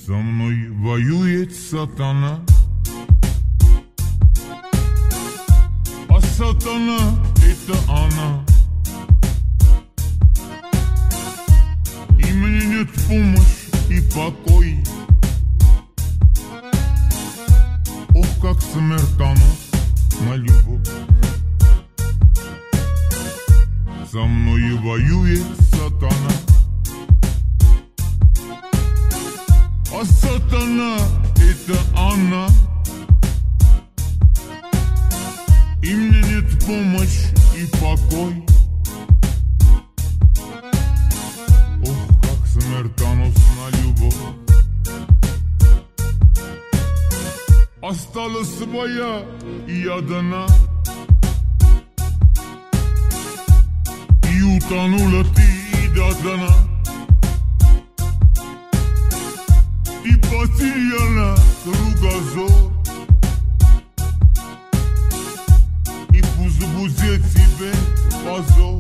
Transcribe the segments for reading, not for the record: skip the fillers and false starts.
Со мной воюет сатана, а сатана — это она. И мне нет помощи и покой. Ох, как смертоносна любовь. Со мной воюет сатана, а сатана — это она. И мне нет помощи и покой. Ох, как смертоносна любовь. Осталась своя, и я дана. И утонула ты до дна. И потеряла кругозор. И пусть будет тебе позор.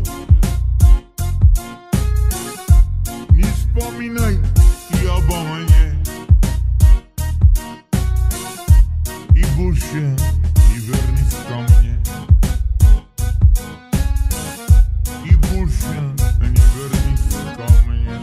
Не вспоминай и обо мне. И больше не вернись ко мне. И больше не вернись ко мне.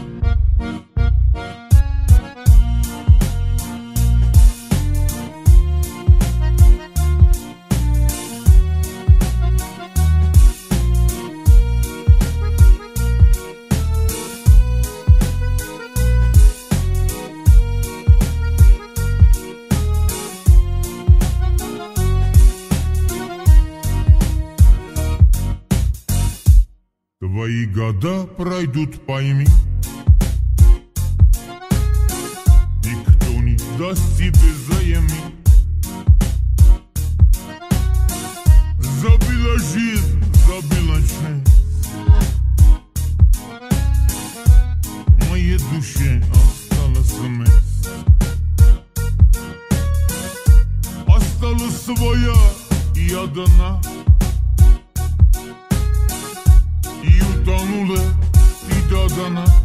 Твои года пройдут, пойми. Никто не даст тебе взаймы. Забила жизнь, забила честь. Моей душе осталось место. Осталась своя, и одна. И утонула, и до дна.